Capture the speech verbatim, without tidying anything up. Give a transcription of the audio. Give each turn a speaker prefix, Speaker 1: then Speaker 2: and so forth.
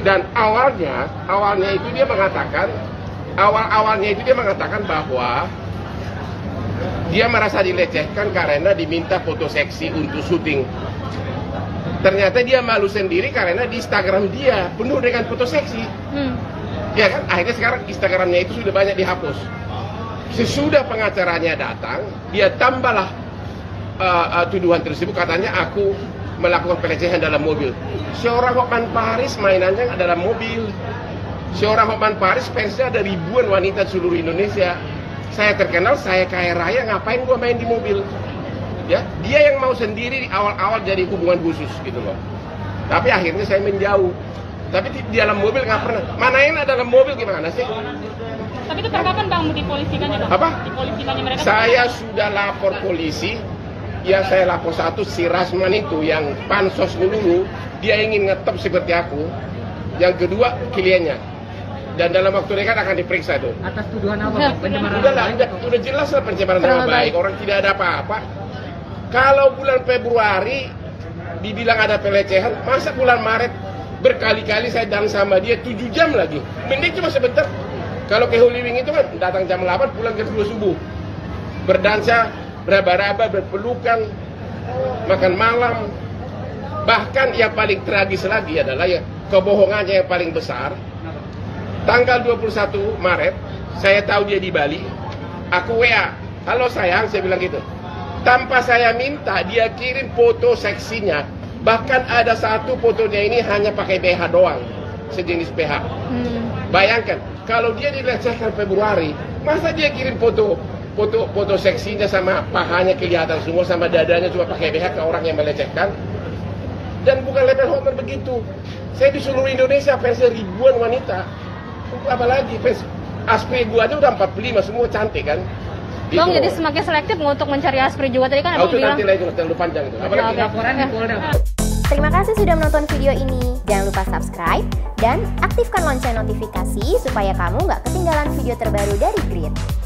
Speaker 1: Dan awalnya, awalnya itu dia mengatakan, awal-awalnya itu dia mengatakan bahwa dia merasa dilecehkan karena diminta foto seksi untuk syuting. Ternyata dia malu sendiri karena di Instagram dia penuh dengan foto seksi. Hmm. Ya kan, akhirnya sekarang Instagramnya itu sudah banyak dihapus. Sesudah pengacaranya datang, dia tambahlah uh, uh, tuduhan tersebut, katanya aku melakukan pelecehan dalam mobil. Seorang Hotman Paris mainannya dalam mobil. Seorang Hotman Paris fansnya ada ribuan wanita di seluruh Indonesia. Saya terkenal, saya kaya raya, ngapain gua main di mobil? Ya, dia yang mau sendiri di awal-awal jadi hubungan khusus gitu loh. Tapi akhirnya saya menjauh. Tapi di, di dalam mobil nggak pernah. Mana enak dalam mobil gimana sih?
Speaker 2: Tapi itu kapan bang dipolisikannya bang?
Speaker 1: Apa?
Speaker 2: Dipolisikannya mereka.
Speaker 1: Saya sudah lapor polisi. Yang saya lapor satu si Rasman itu yang pansos dulu, dia ingin ngetop seperti aku. Yang kedua kliennya. Dan dalam waktu dekat akan diperiksa itu.
Speaker 3: Atas tuduhan apa? Pencemaran
Speaker 1: udah lah, udah, udah jelas lah pencemaran nama baik. Orang tidak ada apa-apa. Kalau bulan Februari dibilang ada pelecehan, masa bulan Maret berkali-kali saya dan sama dia tujuh jam lagi. Mending cuma sebentar. Kalau ke Holy Wing itu kan datang jam delapan, pulang jam dua subuh. Berdansa, beraba-raba, berpelukan, makan malam. Bahkan yang paling tragis lagi adalah ya kebohongannya yang paling besar. Tanggal dua puluh satu Maret, saya tahu dia di Bali. Aku W A, halo sayang, saya bilang gitu. Tanpa saya minta, dia kirim foto seksinya. Bahkan ada satu fotonya ini hanya pakai B H doang, sejenis B H. Hmm. Bayangkan, kalau dia dilecehkan Februari, masa dia kirim foto foto foto seksinya sama pahanya kelihatan semua, sama dadanya cuma pakai B H ke orang yang melecehkan. Dan bukan level Hotman begitu. Saya di seluruh Indonesia fansnya ribuan wanita. Apalagi fans Aspri gua aja udah empat puluh lima, semua cantik kan.
Speaker 2: Gitu. Bang, jadi semakin selektif untuk mencari Aspri juga tadi kan abang bilang.
Speaker 1: Nanti lagi terlalu panjang itu. Apalagi
Speaker 2: okay.
Speaker 3: Laporan di Polda.
Speaker 4: Terima kasih sudah menonton video ini. Jangan lupa subscribe dan aktifkan lonceng notifikasi supaya kamu nggak ketinggalan video terbaru dari Grid.